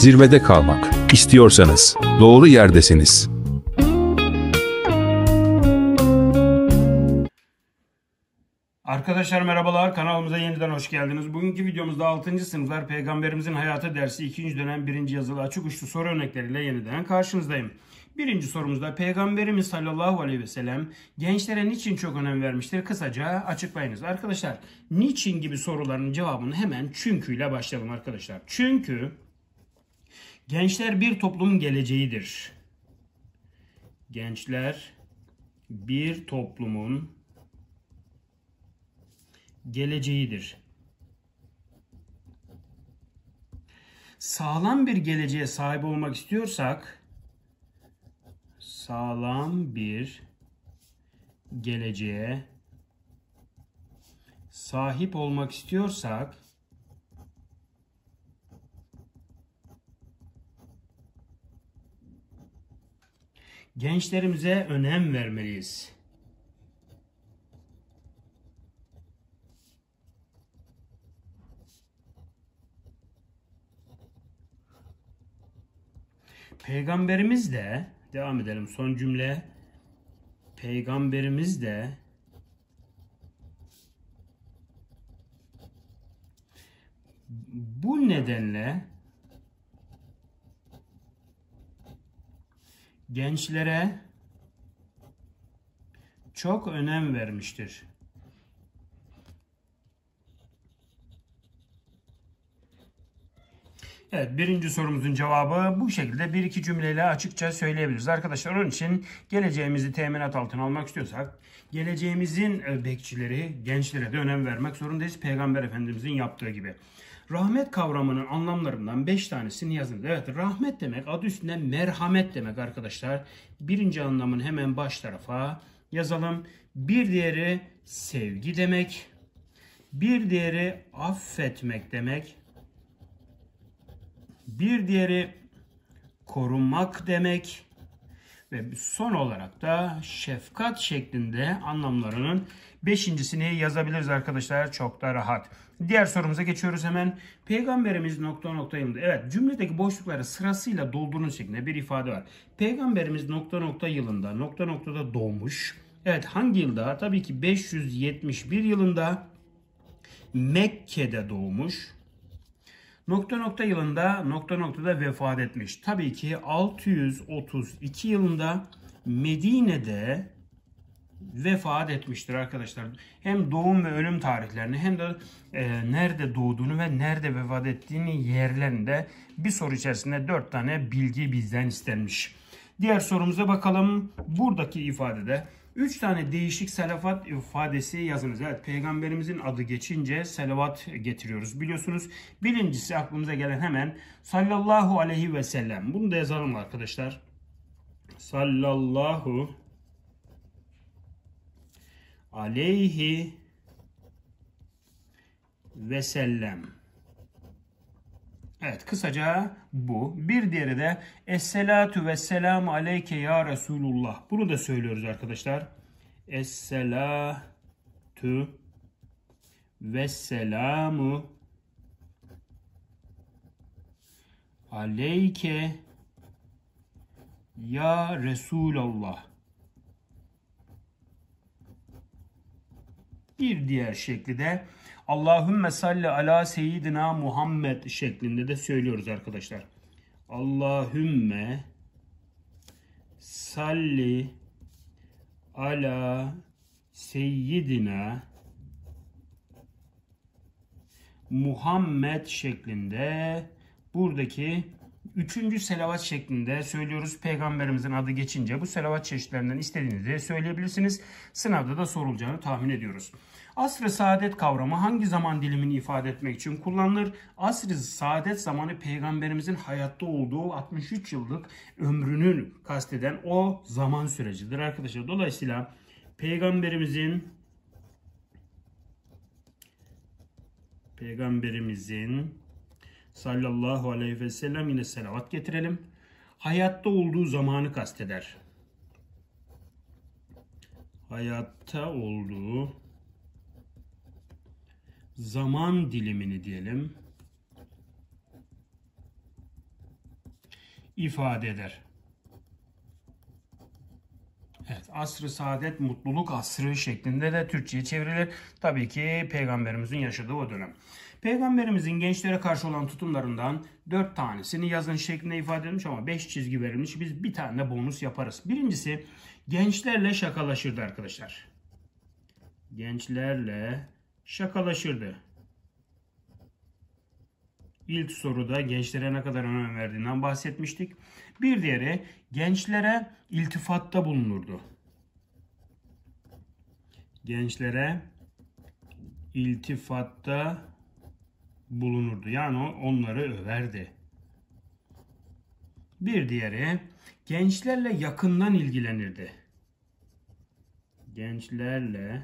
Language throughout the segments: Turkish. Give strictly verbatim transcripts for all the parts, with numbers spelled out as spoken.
zirvede kalmak istiyorsanız doğru yerdesiniz. Arkadaşlar merhabalar, kanalımıza yeniden hoş geldiniz. Bugünkü videomuzda altıncı sınıflar Peygamberimizin Hayatı dersi ikinci dönem birinci yazılı açık uçlu soru örnekleriyle yeniden karşınızdayım. Birinci sorumuzda Peygamberimiz sallallahu aleyhi ve sellem gençlere niçin çok önem vermiştir? Kısaca açıklayınız. Arkadaşlar niçin gibi soruların cevabını hemen çünkü ile başlayalım arkadaşlar. Çünkü gençler bir toplumun geleceğidir. Gençler bir toplumun geleceğidir. Sağlam bir geleceğe sahip olmak istiyorsak, sağlam bir geleceğe sahip olmak istiyorsak, gençlerimize önem vermeliyiz. Peygamberimiz de, devam edelim son cümle, Peygamberimiz de bu nedenle gençlere çok önem vermiştir. Evet, birinci sorumuzun cevabı bu şekilde bir iki cümleyle açıkça söyleyebiliriz. Arkadaşlar onun için geleceğimizi teminat altına almak istiyorsak geleceğimizin bekçileri gençlere de önem vermek zorundayız. Peygamber Efendimizin yaptığı gibi. Rahmet kavramının anlamlarından beş tanesini yazın. Evet, rahmet demek adı üstünde merhamet demek arkadaşlar. Birinci anlamını hemen baş tarafa yazalım. Bir diğeri sevgi demek. Bir diğeri affetmek demek. Bir diğeri korunmak demek ve son olarak da şefkat şeklinde anlamlarının beşincisini yazabiliriz arkadaşlar, çok da rahat. Diğer sorumuza geçiyoruz hemen. Peygamberimiz nokta nokta yılında. Evet, cümledeki boşlukları sırasıyla doldurun şeklinde bir ifade var. Peygamberimiz nokta nokta yılında nokta noktada doğmuş. Evet, hangi yılda? Tabii ki beş yüz yetmiş bir yılında Mekke'de doğmuş. Nokta nokta yılında nokta noktada vefat etmiş. Tabii ki altı yüz otuz iki yılında Medine'de vefat etmiştir arkadaşlar. Hem doğum ve ölüm tarihlerini hem de e, nerede doğduğunu ve nerede vefat ettiğini yerlerinde bir soru içerisinde dört tane bilgi bizden istenmiş. Diğer sorumuza bakalım. Buradaki ifadede üç tane değişik salavat ifadesi yazınız. Evet, Peygamberimizin adı geçince salavat getiriyoruz biliyorsunuz. Birincisi aklımıza gelen hemen sallallahu aleyhi ve sellem. Bunu da yazalım arkadaşlar. Sallallahu aleyhi ve sellem. Evet, kısaca bu. Bir diğeri de Esselatu ve selamu aleyke ya Resulullah. Bunu da söylüyoruz arkadaşlar. Esselatu ve selamu aleyke ya Resulullah. Bir diğer şekli de Allahümme salli ala seyyidina Muhammed şeklinde de söylüyoruz arkadaşlar. Allahümme salli ala seyyidina Muhammed şeklinde buradaki üçüncü selavat şeklinde söylüyoruz. Peygamberimizin adı geçince bu selavat çeşitlerinden istediğinizi söyleyebilirsiniz. Sınavda da sorulacağını tahmin ediyoruz. Asr-ı saadet kavramı hangi zaman dilimini ifade etmek için kullanılır? Asr-ı saadet zamanı Peygamberimizin hayatta olduğu altmış üç yıllık ömrünü kasteden o zaman sürecidir arkadaşlar. Dolayısıyla Peygamberimizin Peygamberimizin sallallahu aleyhi ve sellem, yine selavat getirelim, hayatta olduğu zamanı kasteder. Hayatta olduğu zaman dilimini diyelim. ifade eder. Evet, asr-ı saadet, mutluluk asrı şeklinde de Türkçe'ye çevrilir. Tabii ki Peygamberimizin yaşadığı o dönem. Peygamberimizin gençlere karşı olan tutumlarından dört tanesini yazın şeklinde ifade edilmiş ama beş çizgi verilmiş. Biz bir tane de bonus yaparız. Birincisi, gençlerle şakalaşırdı arkadaşlar. Gençlerle şakalaşırdı. İlk soruda gençlere ne kadar önem verdiğinden bahsetmiştik. Bir diğeri, gençlere iltifatta bulunurdu. Gençlere iltifatta bulunurdu. Yani onları överdi. Bir diğeri, gençlerle yakından ilgilenirdi. Gençlerle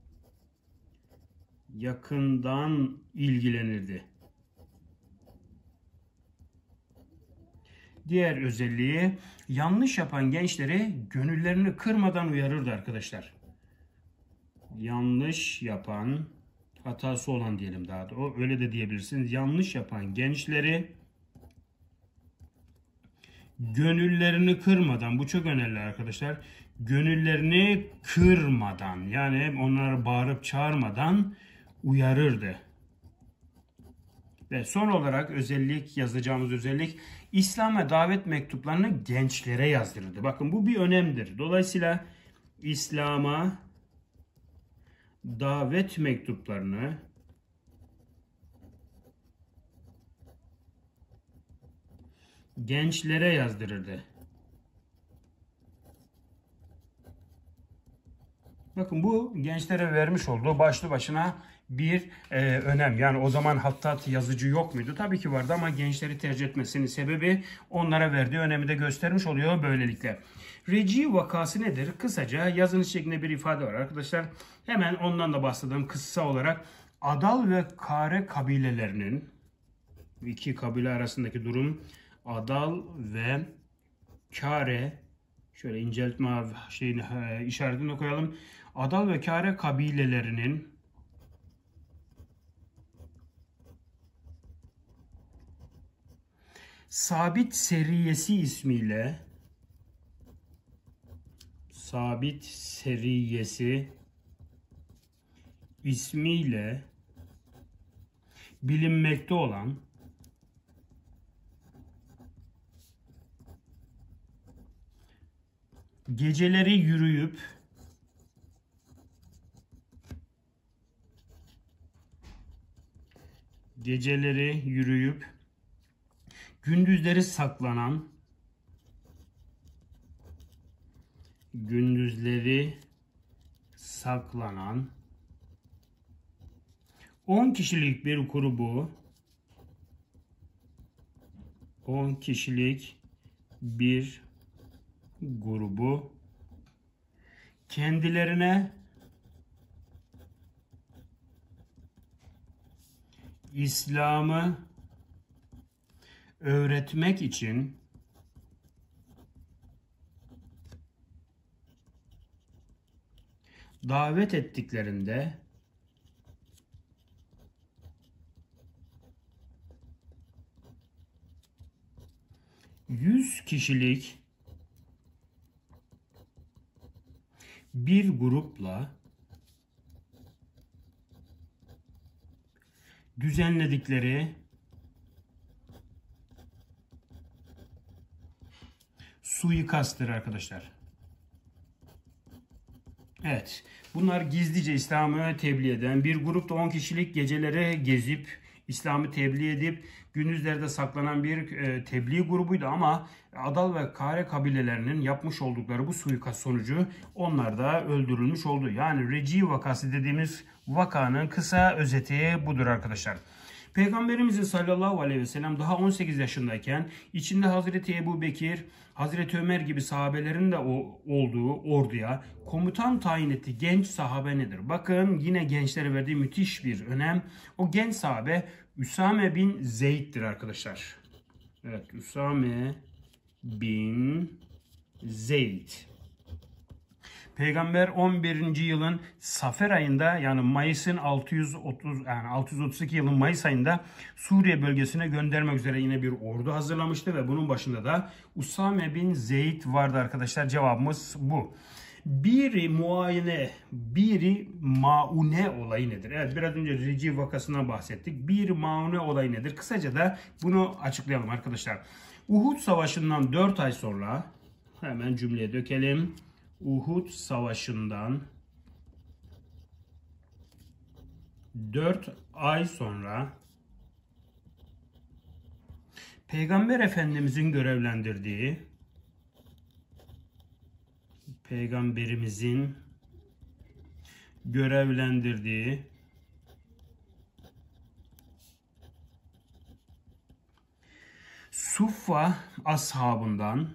yakından ilgilenirdi. Diğer özelliği, yanlış yapan gençleri gönüllerini kırmadan uyarırdı arkadaşlar. Yanlış yapan, hatası olan diyelim daha da, o öyle de diyebilirsiniz. Yanlış yapan gençleri gönüllerini kırmadan, bu çok önemli arkadaşlar. Gönüllerini kırmadan, yani onları bağırıp çağırmadan uyarırdı. Ve son olarak özellik, yazacağımız özellik, İslam'a davet mektuplarını gençlere yazdırırdı. Bakın bu bir önemdir. Dolayısıyla İslam'a davet mektuplarını gençlere yazdırırdı. Bakın bu gençlere vermiş olduğu başlı başına bir e, önem. Yani o zaman hattat yazıcı yok muydu? Tabii ki vardı ama gençleri tercih etmesinin sebebi onlara verdiği önemi de göstermiş oluyor böylelikle. Reci vakası nedir? Kısaca yazılış şeklinde bir ifade var arkadaşlar. Hemen ondan da bahsedeyim kısa olarak. Adal ve Kare kabilelerinin, iki kabile arasındaki durum, Adal ve Kare, şöyle inceltme şeyini e, işaretini koyalım. Adal ve Kare kabilelerinin Sabit Seriyesi ismiyle Sabit Seriyesi ismiyle bilinmekte olan geceleri yürüyüp geceleri yürüyüp gündüzleri saklanan gündüzleri saklanan on kişilik bir grubu on kişilik bir grubu kendilerine İslam'ı öğretmek için davet ettiklerinde yüz kişilik bir grupla düzenledikleri suikasttır arkadaşlar. Evet. Bunlar gizlice İslam'ı tebliğ eden bir grupta on kişilik geceleri gezip İslam'ı tebliğ edip gündüzlerde saklanan bir e, tebliğ grubuydu ama Adal ve Kare kabilelerinin yapmış oldukları bu suikast sonucu onlar da öldürülmüş oldu. Yani Reci vakası dediğimiz vakanın kısa özeti budur arkadaşlar. Peygamberimizin sallallahu aleyhi ve sellem daha on sekiz yaşındayken içinde Hazreti Ebu Bekir, Hazreti Ömer gibi sahabelerin de olduğu orduya komutan tayin ettiği genç sahabe nedir? Bakın yine gençlere verdiği müthiş bir önem. O genç sahabe Üsame bin Zeyd'dir arkadaşlar. Evet, Üsame bin Zeyd. Peygamber on birinci yılın Safer ayında, yani Mayıs'ın altı yüz otuz yani altı yüz otuz iki yılın Mayıs ayında Suriye bölgesine göndermek üzere yine bir ordu hazırlamıştı ve bunun başında da Usame bin Zeyd vardı arkadaşlar. Cevabımız bu. Biri muayene, biri maune olayı nedir? Evet, biraz önce Rici vakasından bahsettik. Bir maune olayı nedir? Kısaca da bunu açıklayalım arkadaşlar. Uhud Savaşı'ndan dört ay sonra, hemen cümleye dökelim. Uhud Savaşı'ndan dört ay sonra Peygamber Efendimizin görevlendirdiği Peygamberimizin görevlendirdiği Suffa ashabından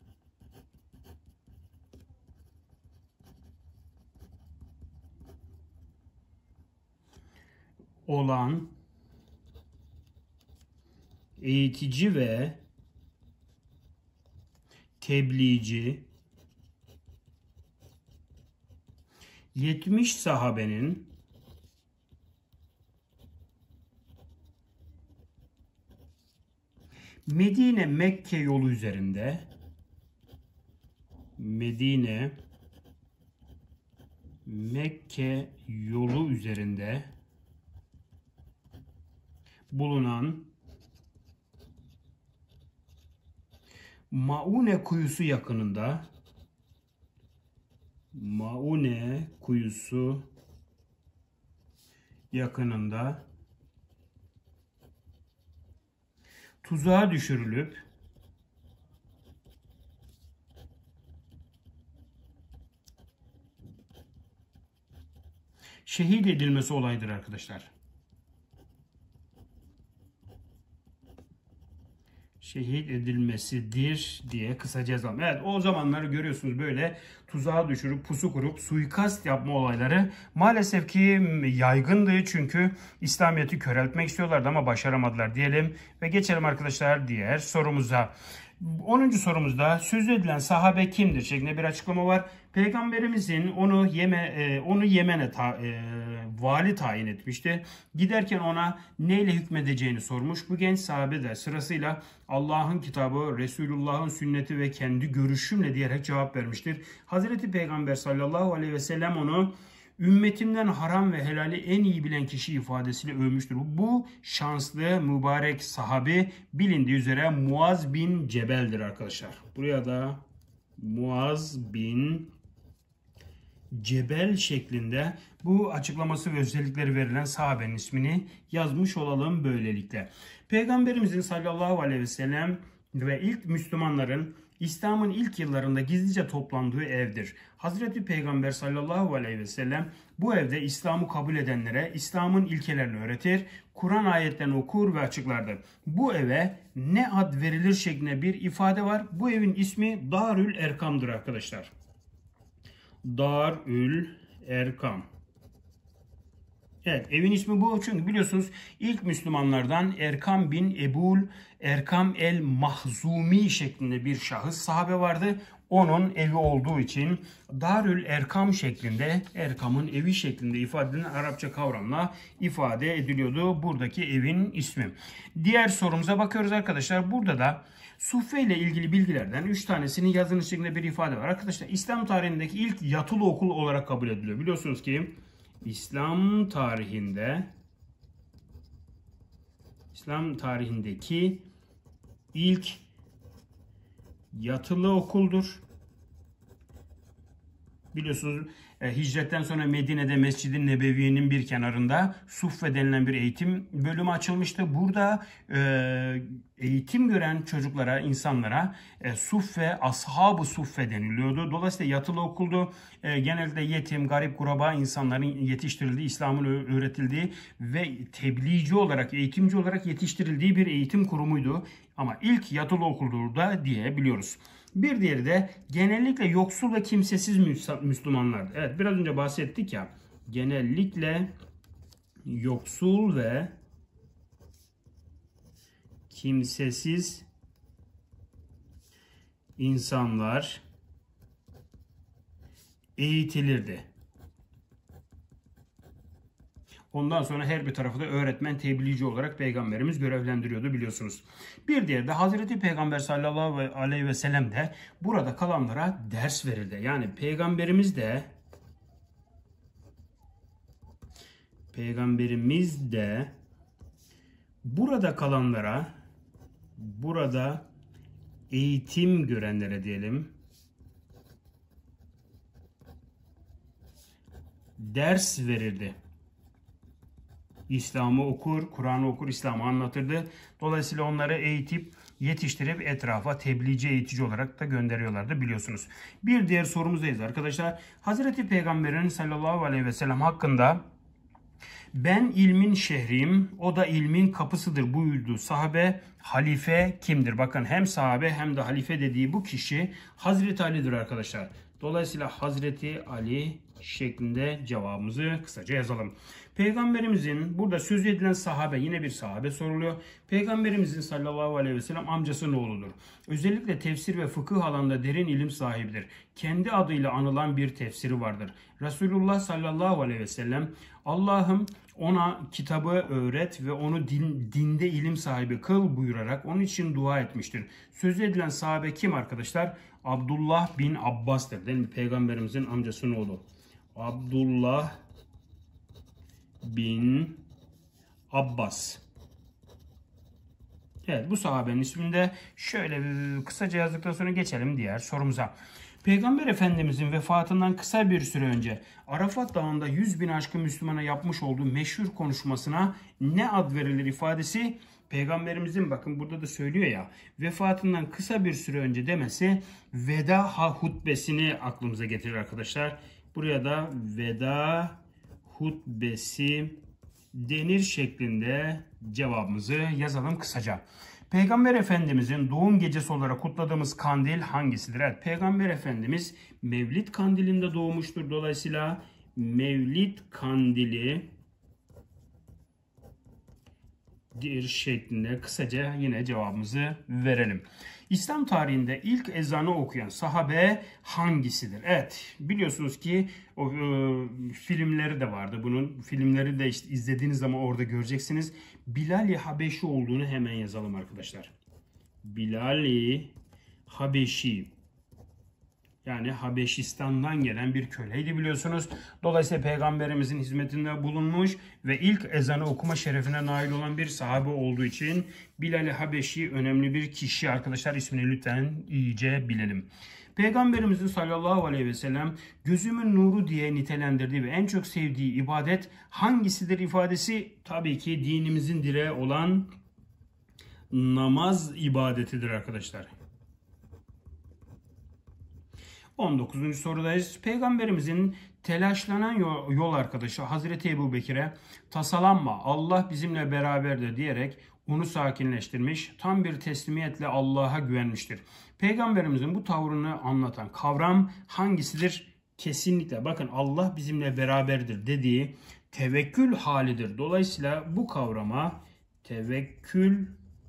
olan eğitici ve tebliğci yetmiş sahabenin Medine Mekke yolu üzerinde Medine Mekke yolu üzerinde bulunan Maune kuyusu yakınında Maune kuyusu yakınında tuzağa düşürülüp şehit edilmesi olayıdır arkadaşlar. Şehit edilmesidir diye kısaca yazalım. Evet, o zamanları görüyorsunuz, böyle tuzağa düşürüp pusu kurup suikast yapma olayları maalesef ki yaygındı, çünkü İslamiyet'i köreltmek istiyorlardı ama başaramadılar diyelim ve geçelim arkadaşlar diğer sorumuza. onuncu sorumuzda söz edilen sahabe kimdir şeklinde bir açıklama var. Peygamberimizin onu Yeme, onu Yemen'e ta, e, vali tayin etmişti. Giderken ona neyle hükmedeceğini sormuş. Bu genç sahabe de sırasıyla Allah'ın kitabı, Resulullah'ın sünneti ve kendi görüşümle diyerek cevap vermiştir. Hazreti Peygamber sallallahu aleyhi ve sellem onu ümmetimden haram ve helali en iyi bilen kişi ifadesiyle övmüştür. Bu şanslı mübarek sahabi bilindiği üzere Muaz bin Cebel'dir arkadaşlar. Buraya da Muaz bin Cebel şeklinde bu açıklaması ve özellikleri verilen sahabenin ismini yazmış olalım böylelikle. Peygamberimizin sallallahu aleyhi ve sellem ve ilk Müslümanların İslam'ın ilk yıllarında gizlice toplandığı evdir. Hazreti Peygamber sallallahu aleyhi ve sellem bu evde İslam'ı kabul edenlere İslam'ın ilkelerini öğretir, Kur'an ayetlerini okur ve açıklardı. Bu eve ne ad verilir şeklinde bir ifade var. Bu evin ismi Darül Erkam'dır arkadaşlar. Darül Erkam. Evet, evin ismi bu, çünkü biliyorsunuz ilk Müslümanlardan Erkam bin Ebul Erkam el Mahzumi şeklinde bir şahıs sahabe vardı. Onun evi olduğu için Darül Erkam şeklinde, Erkam'ın evi şeklinde ifade edilen Arapça kavramla ifade ediliyordu buradaki evin ismi. Diğer sorumuza bakıyoruz arkadaşlar. Burada da Suffe ile ilgili bilgilerden üç tanesinin yazılış şeklinde bir ifade var. Arkadaşlar İslam tarihindeki ilk yatılı okul olarak kabul ediliyor. Biliyorsunuz ki İslam tarihinde İslam tarihindeki ilk yatılı okuldur. Biliyorsunuz e, hicretten sonra Medine'de Mescid-i Nebevi'nin bir kenarında Suffe denilen bir eğitim bölümü açılmıştı. Burada e, eğitim gören çocuklara, insanlara e, Suffe, Ashab-ı Suffe deniliyordu. Dolayısıyla yatılı okuldu. E, genelde yetim, garip, kuraba insanların yetiştirildiği, İslam'ın öğretildiği ve tebliğci olarak, eğitimci olarak yetiştirildiği bir eğitim kurumuydu. Ama ilk yatılı okuldur da diyebiliyoruz. Bir diğeri de genellikle yoksul ve kimsesiz Müslümanlar. Evet, biraz önce bahsettik ya. Genellikle yoksul ve kimsesiz insanlar eğitilirdi. Ondan sonra her bir tarafı da öğretmen, tebliğci olarak Peygamberimiz görevlendiriyordu biliyorsunuz. Bir diğeri de Hazreti Peygamber sallallahu aleyhi ve sellem de burada kalanlara ders verirdi. Yani Peygamberimiz de Peygamberimiz de burada kalanlara, burada eğitim görenlere diyelim, ders verirdi. İslam'ı okur, Kur'an'ı okur, İslam'ı anlatırdı. Dolayısıyla onları eğitip, yetiştirip etrafa tebliğci, eğitici olarak da gönderiyorlardı biliyorsunuz. Bir diğer sorumuzdayız arkadaşlar. Hazreti Peygamber'in sallallahu aleyhi ve sellem hakkında ben ilmin şehriyim, o da ilmin kapısıdır buyurdu sahabe. Halife kimdir? Bakın hem sahabe hem de halife dediği bu kişi Hazreti Ali'dir arkadaşlar. Dolayısıyla Hazreti Ali şeklinde cevabımızı kısaca yazalım. Peygamberimizin burada söz edilen sahabe, yine bir sahabe soruluyor. Peygamberimizin sallallahu aleyhi ve sellem amcasının oğludur. Özellikle tefsir ve fıkıh alanında derin ilim sahibidir. Kendi adıyla anılan bir tefsiri vardır. Resulullah sallallahu aleyhi ve sellem Allah'ım ona kitabı öğret ve onu din, dinde ilim sahibi kıl buyurarak onun için dua etmiştir. Söz edilen sahabe kim arkadaşlar? Abdullah bin Abbas'tır değil mi? Peygamberimizin amcasının oğlu. Abdullah bin Abbas. Evet, bu sahabenin isminde şöyle bir kısaca yazdıktan sonra geçelim diğer sorumuza. Peygamber Efendimizin vefatından kısa bir süre önce Arafat Dağı'nda yüz bin aşkın Müslümana yapmış olduğu meşhur konuşmasına ne ad verilir ifadesi? Peygamberimizin, bakın burada da söylüyor ya, vefatından kısa bir süre önce demesi veda hutbesini aklımıza getirir arkadaşlar. Buraya da veda hutbesi denir şeklinde cevabımızı yazalım kısaca. Peygamber Efendimizin doğum gecesi olarak kutladığımız kandil hangisidir? Evet, Peygamber Efendimiz Mevlid kandilinde doğmuştur. Dolayısıyla Mevlid kandili dir şeklinde kısaca yine cevabımızı verelim. İslam tarihinde ilk ezanı okuyan sahabe hangisidir? Evet, biliyorsunuz ki o e, filmleri de vardı bunun. Filmleri de işte izlediğiniz zaman orada göreceksiniz. Bilal-i Habeşi olduğunu hemen yazalım arkadaşlar. Bilal-i Habeşi. Yani Habeşistan'dan gelen bir köleydi biliyorsunuz. Dolayısıyla Peygamberimizin hizmetinde bulunmuş ve ilk ezanı okuma şerefine nail olan bir sahabe olduğu için Bilal-i Habeşi önemli bir kişi arkadaşlar. İsmini lütfen iyice bilelim. Peygamberimizin sallallahu aleyhi ve sellem gözümün nuru diye nitelendirdiği ve en çok sevdiği ibadet hangisidir ifadesi? Tabii ki dinimizin direği olan namaz ibadetidir arkadaşlar. on dokuzuncu sorudayız. Peygamberimizin telaşlanan yol arkadaşı Hazreti Ebubekir'e tasalanma, Allah bizimle beraberdir diyerek onu sakinleştirmiş, tam bir teslimiyetle Allah'a güvenmiştir. Peygamberimizin bu tavrını anlatan kavram hangisidir? Kesinlikle bakın, Allah bizimle beraberdir dediği tevekkül halidir. Dolayısıyla bu kavrama tevekkül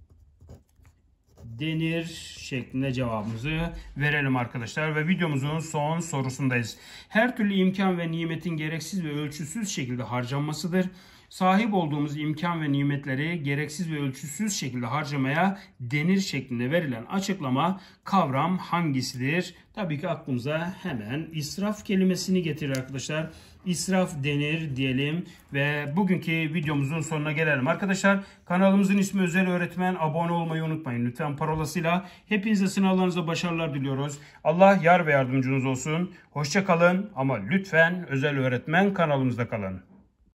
denir şeklinde cevabımızı verelim arkadaşlar ve videomuzun son sorusundayız. Her türlü imkan ve nimetin gereksiz ve ölçüsüz şekilde harcanmasıdır. Sahip olduğumuz imkan ve nimetleri gereksiz ve ölçüsüz şekilde harcamaya denir şeklinde verilen açıklama, kavram hangisidir? Tabii ki aklımıza hemen israf kelimesini getirir arkadaşlar. İsraf denir diyelim ve bugünkü videomuzun sonuna gelelim arkadaşlar. Kanalımızın ismi Özel Öğretmen. Abone olmayı unutmayın lütfen parolasıyla. Hepinize sınavlarınızda başarılar diliyoruz. Allah yar ve yardımcınız olsun. Hoşça kalın ama lütfen Özel Öğretmen kanalımızda kalın.